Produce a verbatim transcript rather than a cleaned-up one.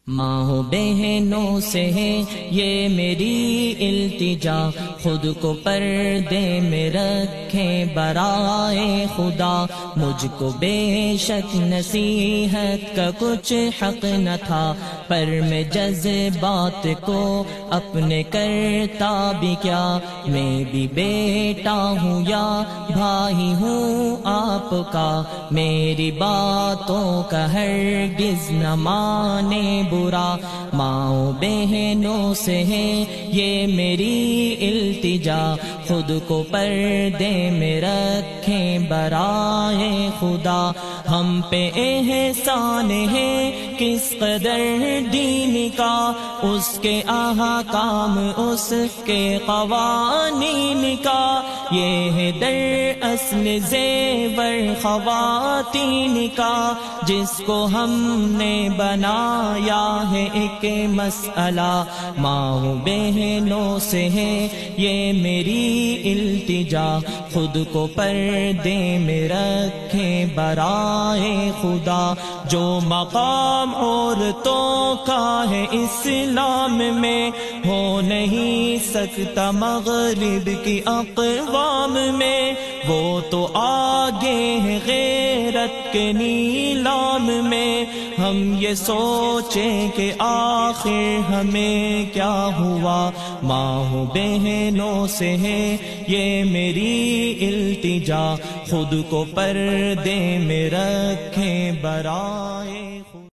ماں بہنوں سے ہے یہ میری التجا، خود کو پردے میں رکھیں برائے خدا۔ مجھ کو بے شک نصیحت کا کچھ حق نہ تھا، پر میں جذبات کو اپنے کرتا بھی کیا۔ میں بھی بیٹا ہوں یا بھائی ہوں آپ کا، میری باتوں کا ہرگز نہ مانے برا۔ ماں بہنوں سے ہے یہ میری التجا، خود کو پردے میں رکھیں برائے خدا۔ ہم پہ احسان ہے کس قدر دین کا، اس کے احکام اس کے قوانین کا۔ یہ ہے در اصل زیور خواتین کا، جس کو ہم نے بنایا ہے ایک مسئلہ۔ ماں بہنوں سے ہے یہ میری التجا، خود کو پردے میں رکھیں برائے خدا۔ جو مقام عورتوں کا ہے اسلام میں، ہو نہیں سکتا مغرب کی اقوام میں۔ وہ تو آگے ہے غیرت کے نیلام میں، ہم یہ سوچیں کہ آخر ہمیں کیا ہوا۔ ماں بہنوں سے ہے یہ میری التجا، خود کو پردے میں رکھیں برائے